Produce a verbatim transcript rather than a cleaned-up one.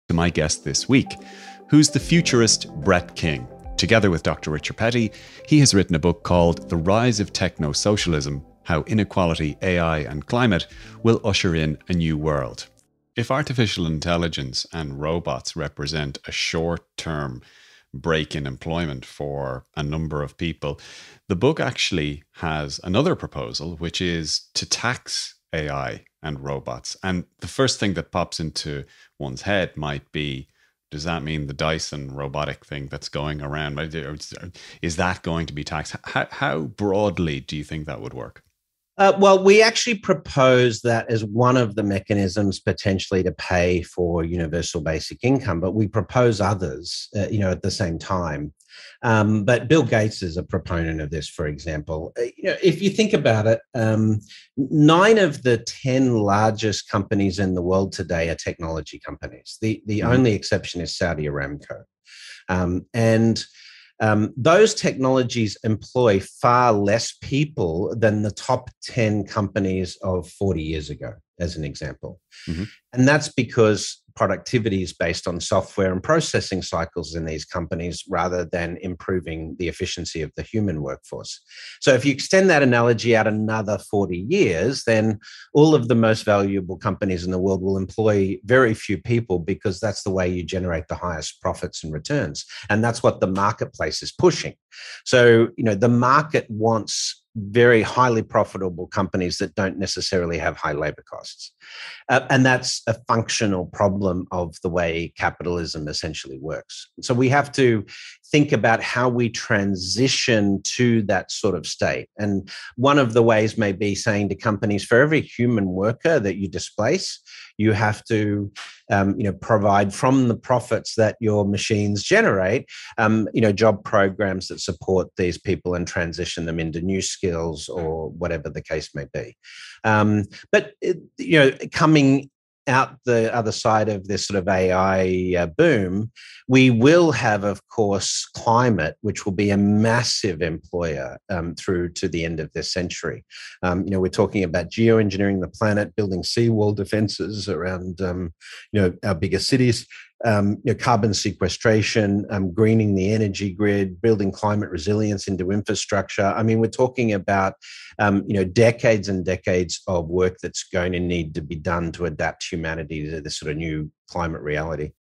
to my guest this week, who's the futurist Brett King. Together with Doctor Richard Petty, he has written a book called The Rise of Techno-Socialism: How Inequality, A I and Climate Will Usher in a New World. If artificial intelligence and robots represent a short-term break in employment for a number of people, the book actually has another proposal, which is to tax A I and robots. And the first thing that pops into one's head might be, does that mean the Dyson robotic thing that's going around, is that going to be taxed? How, how broadly do you think that would work? Uh, well, we actually propose that as one of the mechanisms potentially to pay for universal basic income, but we propose others, uh, you know, at the same time. Um, but Bill Gates is a proponent of this, for example. Uh, you know, if you think about it, um, nine of the ten largest companies in the world today are technology companies. The, the mm-hmm. only exception is Saudi Aramco. Um, and Um, those technologies employ far less people than the top ten companies of forty years ago, as an example. Mm-hmm. And that's because productivity is based on software and processing cycles in these companies rather than improving the efficiency of the human workforce. So if you extend that analogy out another forty years, then all of the most valuable companies in the world will employ very few people because that's the way you generate the highest profits and returns. And that's what the marketplace is pushing. So, you know, the market wants very highly profitable companies that don't necessarily have high labor costs. Uh, and that's a functional problem of the way capitalism essentially works. So we have to think about how we transition to that sort of state. And one of the ways may be saying to companies, for every human worker that you displace, you have to um, you know, provide from the profits that your machines generate, um, you know, job programs that support these people and transition them into new skills or whatever the case may be. Um, but, you know, coming out the other side of this sort of A I uh, boom, we will have, of course, climate, which will be a massive employer um, through to the end of this century. Um, you know, we're talking about geoengineering the planet, building seawall defenses around, um, you know, our biggest cities, um, you know, carbon sequestration, um, greening the energy grid, building climate resilience into infrastructure. I mean, we're talking about, um, you know, decades and decades of work that's going to need to be done to adapt humanity to this sort of new climate reality.